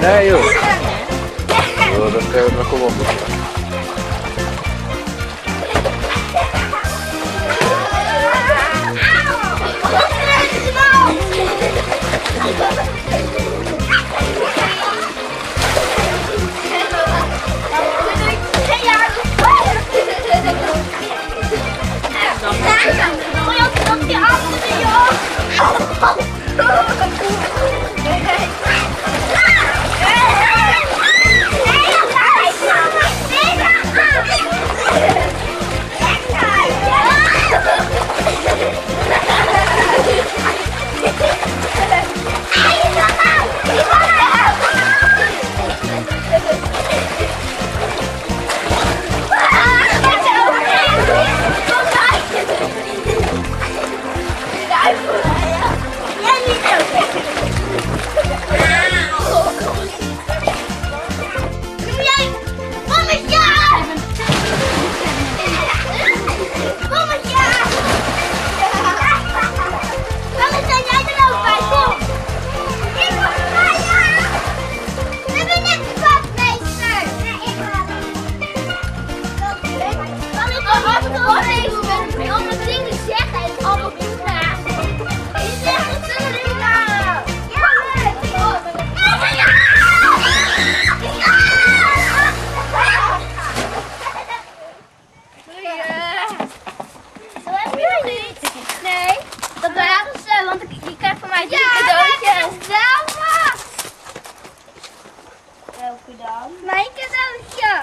Nee joh. Oh, dat komt op. Mijn cadeautje.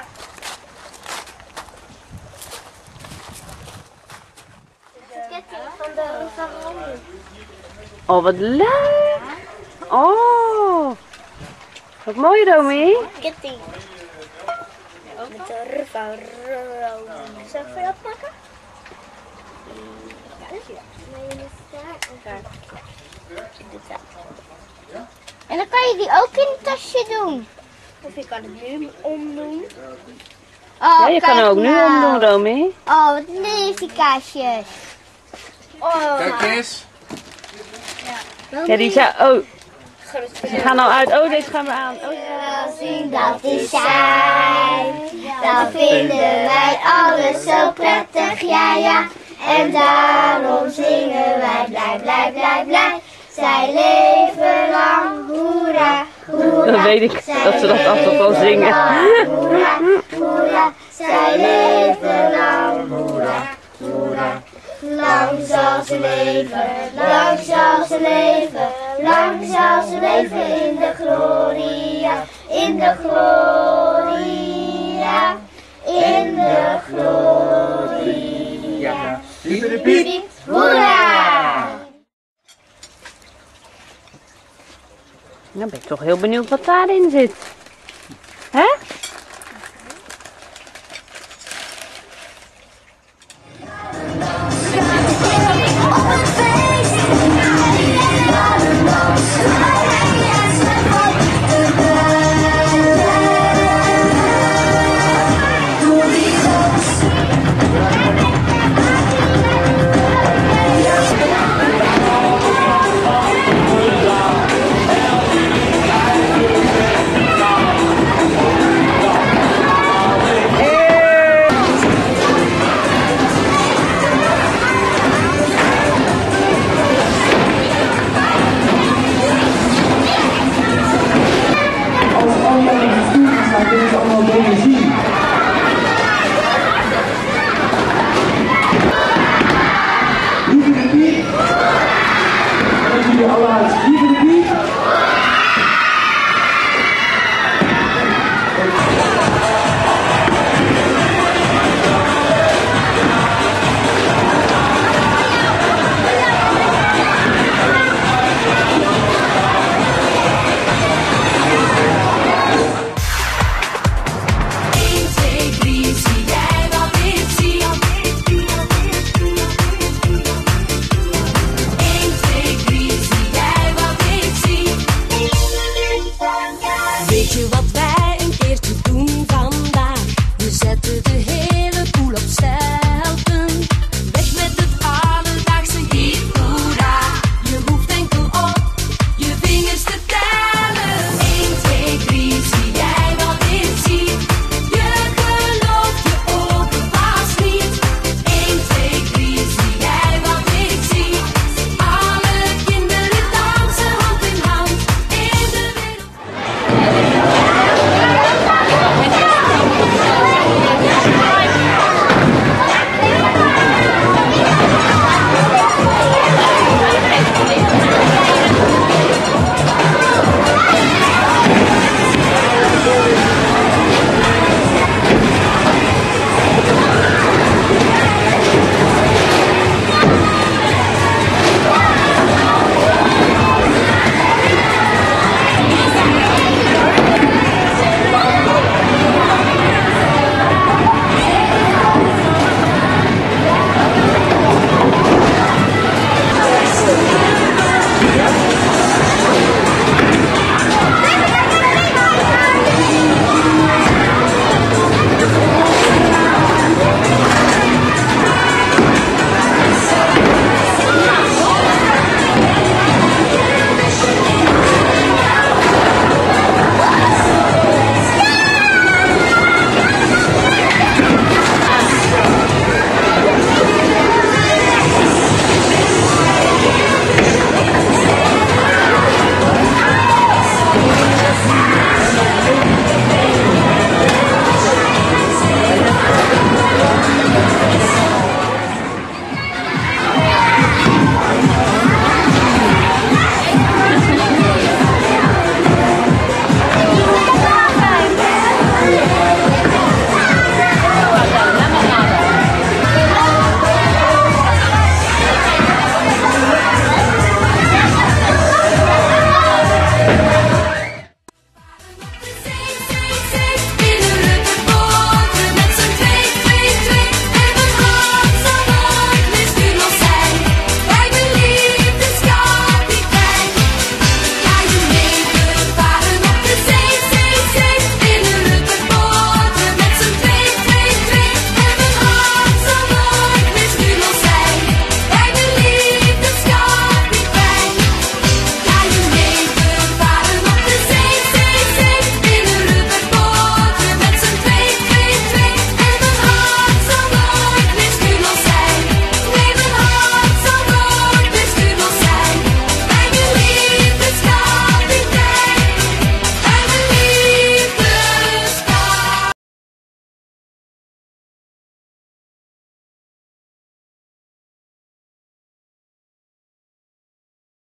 Oh, wat leuk! Oh, wat mooi, Romy. Ketting. Met de ruf van Romy. Zal ik voor jou pakken? En dan kan je die ook in het tasje doen. Of je kan het nu omdoen. Oh, Ja, je kan hem ook nu omdoen, Romy. Oh, wat lief die kaasjes. Oh, kijk eens. Ja, die zijn... Oh, ze gaan nou uit. Oh, deze gaan we aan. Oh, wel zien dat is zij. Dan vinden wij alles zo prettig, ja ja. En daarom zingen wij blij, blij, blij, blij. Zij leven lang, hoera, hoera. dan weet ik dat ze dat altijd wel zingen. Hoera, hoera. Zij leven lang, hoera, hoera. Lang zal ze leven, lang zal ze leven, lang zal ze leven in de gloria, in de gloria, in de gloria. Piep, piep. Hoera! Nou ben ik toch heel benieuwd wat daarin zit.